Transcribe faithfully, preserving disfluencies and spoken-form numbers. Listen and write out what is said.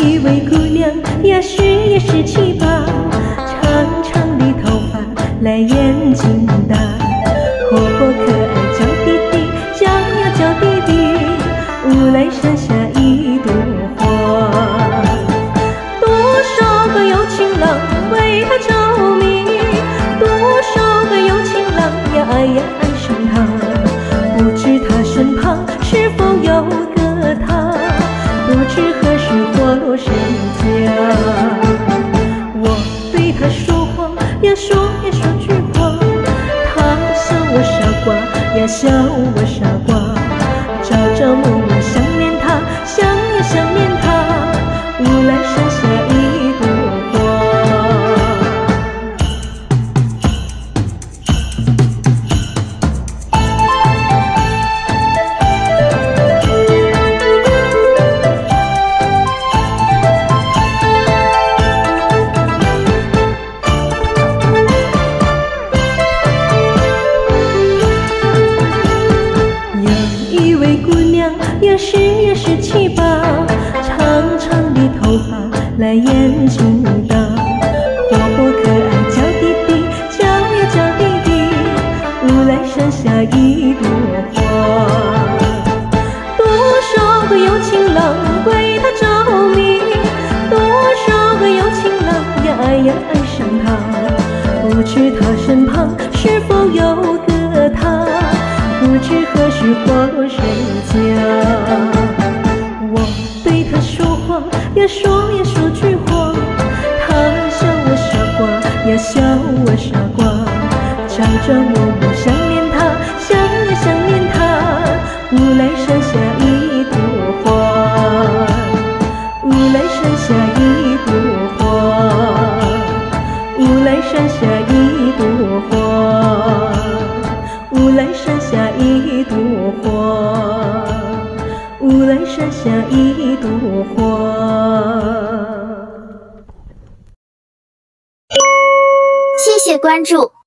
一位姑娘，也许也是七八，长长的头发，来眼睛大，活泼可爱叫弟弟，叫呀叫弟弟，无来山下一朵花。多少个有情郎为她着迷，多少个有情郎呀爱呀爱上她，不知他身旁是否有个他，不知何时活落谁家。我对他说谎呀说呀说句谎，他笑我傻瓜呀笑我傻瓜，朝朝暮暮想念他，想呀想念他，无来山下一朵花。也是也是七八，长长的头发，来眼睛大，活泼可爱叫弟弟，叫呀叫弟弟，无来山下一朵花。多少个有情郎为他着迷，多少个有情郎呀爱呀爱上他，不知他身旁是否有个他，不知何时活落谁家。我对他说谎呀说呀说句谎，他笑我傻瓜呀笑我傻瓜，朝朝暮暮想念他，想呀想念他，无来山下一朵花，无来山下一朵花，无来山下一朵花，无来山下一朵花，无来山下一朵花。 谢谢关注。